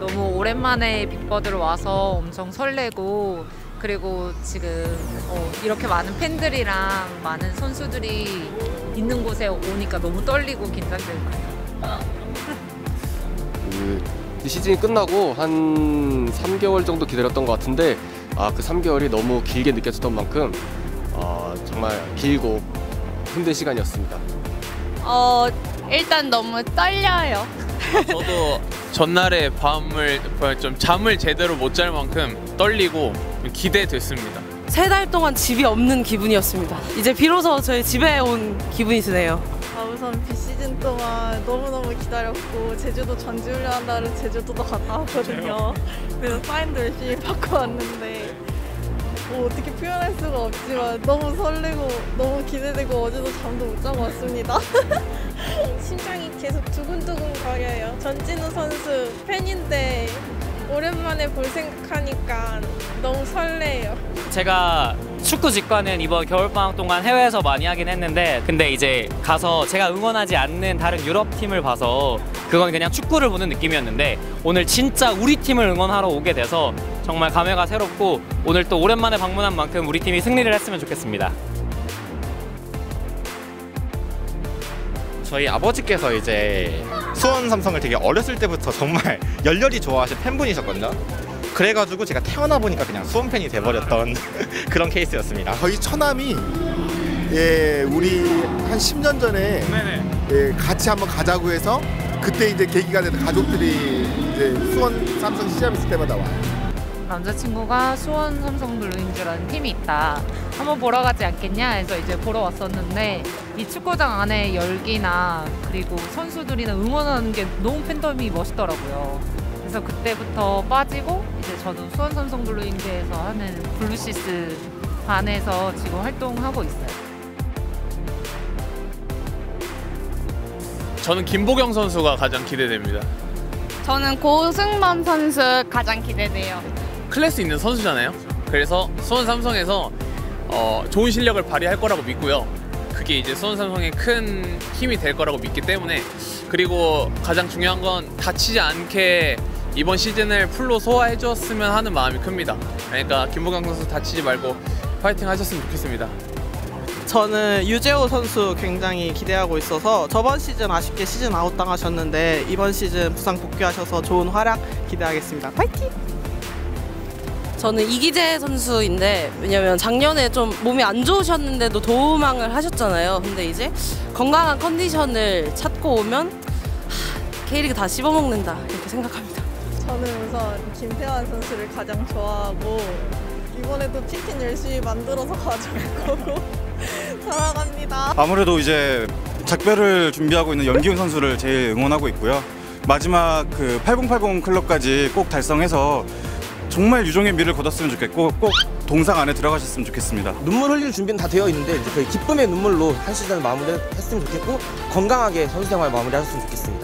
너무 오랜만에 빅버드를 와서 엄청 설레고, 그리고 지금 이렇게 많은 팬들이랑 많은 선수들이 있는 곳에 오니까 너무 떨리고 긴장돼요. 이 시즌이 끝나고 한 3개월 정도 기다렸던 것 같은데 그 3개월이 너무 길게 느껴졌던 만큼 정말 길고 힘든 시간이었습니다. 일단 너무 떨려요. 저도 전날에 잠을 제대로 못 잘 만큼 떨리고 기대됐습니다. 3달 동안 집이 없는 기분이었습니다. 이제 비로소 저희 집에 온 기분이 드네요. 우선 비시즌 동안 너무너무 기다렸고, 제주도 전지훈련한다는 제주도도 갔다 왔거든요. 그래서 사인도 열심히 받고 왔는데 어떻게 표현할 수가 없지만 너무 설레고 너무 기대되고, 어제도 잠도 못 자고 왔습니다. 심장이 계속 두근두근 거려요. 전진우 선수 팬인데 오랜만에 볼 생각하니까 너무 설레요. 제가 축구 직관은 이번 겨울방학 동안 해외에서 많이 하긴 했는데, 근데 이제 가서 제가 응원하지 않는 다른 유럽 팀을 봐서 그건 그냥 축구를 보는 느낌이었는데, 오늘 진짜 우리 팀을 응원하러 오게 돼서 정말 감회가 새롭고, 오늘 또 오랜만에 방문한 만큼 우리 팀이 승리를 했으면 좋겠습니다. 저희 아버지께서 이제 수원 삼성을 되게 어렸을 때부터 정말 열렬히 좋아하신 팬분이셨거든요. 그래가지고 제가 태어나 보니까 그냥 수원 팬이 돼버렸던 그런 케이스였습니다. 저희 처남이 우리 한 10년 전에 같이 한번 가자고 해서, 그때 이제 계기가 돼서 가족들이 이제 수원 삼성 시합 있을 때마다 와요. 남자친구가 수원 삼성 블루잉즈라는 팀이 있다, 한번 보러 가지 않겠냐 해서 이제 보러 왔었는데, 이 축구장 안에 열기나 그리고 선수들이나 응원하는 게 너무 팬덤이 멋있더라고요. 그래서 그때부터 빠지고, 이제 저도 수원 삼성 블루잉즈에서 하는 블루시스 반에서 지금 활동하고 있어요. 저는 김보경 선수가 가장 기대됩니다. 저는 고승범 선수 가장 기대돼요. 클래스 있는 선수잖아요. 그래서 수원 삼성에서 좋은 실력을 발휘할 거라고 믿고요. 그게 이제 수원 삼성의 큰 힘이 될 거라고 믿기 때문에, 그리고 가장 중요한 건 다치지 않게 이번 시즌을 풀로 소화해 줬으면 하는 마음이 큽니다. 그러니까 김보경 선수 다치지 말고 파이팅 하셨으면 좋겠습니다. 저는 유재호 선수 굉장히 기대하고 있어서, 저번 시즌 아쉽게 시즌 아웃 당하셨는데 이번 시즌 부상 복귀하셔서 좋은 활약 기대하겠습니다. 파이팅! 저는 이기재 선수인데, 왜냐면 작년에 좀 몸이 안 좋으셨는데도 도움을 하셨잖아요. 근데 이제 건강한 컨디션을 찾고 오면 K리그 다 씹어먹는다, 이렇게 생각합니다. 저는 우선 김태환 선수를 가장 좋아하고, 이번에도 치킨 열심히 만들어서 가져올 거고 사랑합니다. 아무래도 이제 작별을 준비하고 있는 염기훈 선수를 제일 응원하고 있고요. 마지막 8080 클럽까지 꼭 달성해서 정말 유종의 미를 거뒀으면 좋겠고, 꼭 동상 안에 들어가셨으면 좋겠습니다. 눈물 흘릴 준비는 다 되어 있는데, 이제 거의 기쁨의 눈물로 한 시즌을 마무리했으면 좋겠고, 건강하게 선수 생활 마무리하셨으면 좋겠습니다.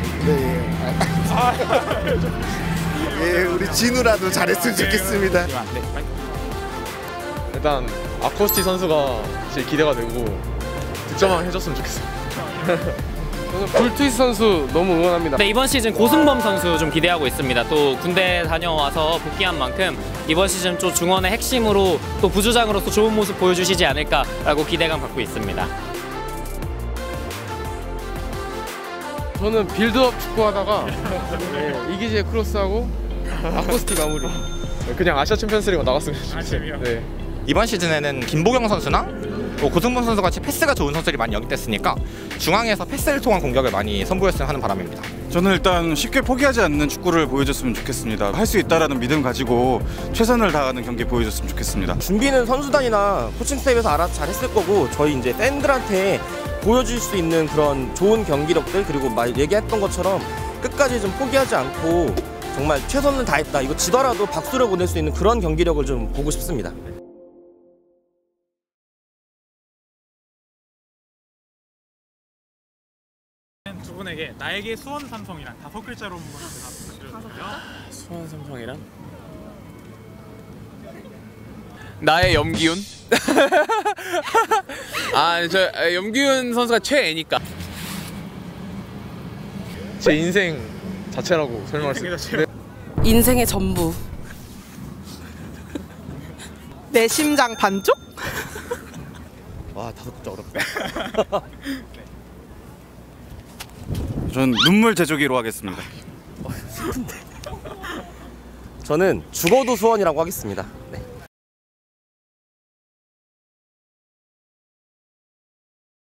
우리 진우라도 잘했으면 좋겠습니다. 일단 아코스티 선수가 제일 기대가 되고, 득점왕 해줬으면 좋겠어요. 저는 불투이스 선수 너무 응원합니다. 네, 이번 시즌 고승범 선수 좀 기대하고 있습니다. 또 군대 다녀와서 복귀한 만큼 이번 시즌 또 중원의 핵심으로, 또 부주장으로서 좋은 모습 보여주시지 않을까라고 기대감 갖고 있습니다. 저는 빌드업 축구하다가 이기재 크로스하고 아코스티 마무리, 그냥 아시아 챔피언스리그 나갔으면 좋겠어요. 이번 시즌에는 김보경 선수나 고승범 선수 같이 패스가 좋은 선수들이 많이 영입됐으니까 중앙에서 패스를 통한 공격을 많이 선보였으면 하는 바람입니다. 저는 일단 쉽게 포기하지 않는 축구를 보여줬으면 좋겠습니다. 할 수 있다라는 믿음 가지고 최선을 다하는 경기 보여줬으면 좋겠습니다. 준비는 선수단이나 코칭 스태프에서 알아서 잘했을 거고, 저희 이제 팬들한테 보여줄 수 있는 그런 좋은 경기력들, 그리고 얘기했던 것처럼 끝까지 좀 포기하지 않고 정말 최선을 다했다, 이거 지더라도 박수를 보낼 수 있는 그런 경기력을 좀 보고 싶습니다. 두 분에게 나에게 수원 삼성이란 5글자로 문을 부탁드려요. 수원 삼성이란? 나의 염기훈? 염기훈 선수가 최애니까. 제 인생 자체라고 설명할 수 있어요. 인생의 전부. 내 심장 반쪽? 와, 5글자 어렵다. 전 눈물 제조기로 하겠습니다. 저는 죽어도 수원이라고 하겠습니다.